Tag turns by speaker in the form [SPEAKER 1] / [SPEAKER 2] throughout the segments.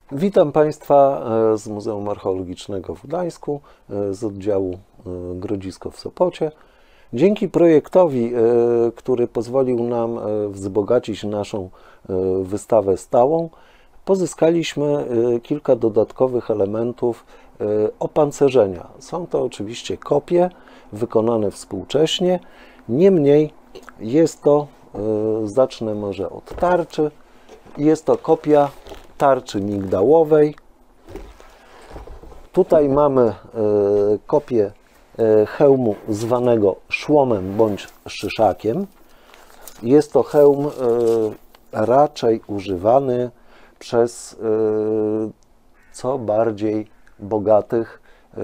[SPEAKER 1] Witam Państwa z Muzeum Archeologicznego w Gdańsku, z oddziału Grodzisko w Sopocie. Dzięki projektowi, który pozwolił nam wzbogacić naszą wystawę stałą, pozyskaliśmy kilka dodatkowych elementów opancerzenia. Są to oczywiście kopie wykonane współcześnie, niemniej jest to, zacznę może od tarczy, jest to kopia tarczy migdałowej. Tutaj mamy kopię hełmu zwanego szłomem bądź szyszakiem. Jest to hełm raczej używany przez co bardziej bogatych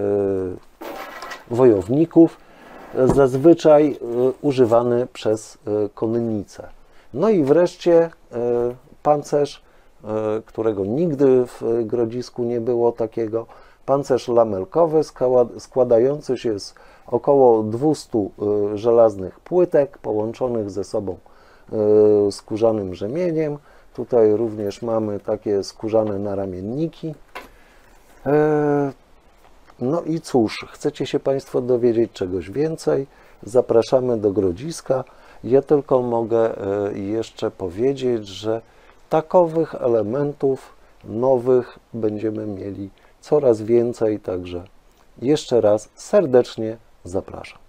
[SPEAKER 1] wojowników, zazwyczaj używany przez konnicę. No i wreszcie pancerz, którego nigdy w Grodzisku nie było takiego, pancerz lamelkowy składający się z około 200 żelaznych płytek połączonych ze sobą skórzanym rzemieniem. Tutaj również mamy takie skórzane naramienniki. No i cóż, chcecie się Państwo dowiedzieć czegoś więcej? Zapraszamy do Grodziska. Ja tylko mogę jeszcze powiedzieć, że takowych elementów nowych będziemy mieli coraz więcej, także jeszcze raz serdecznie zapraszam.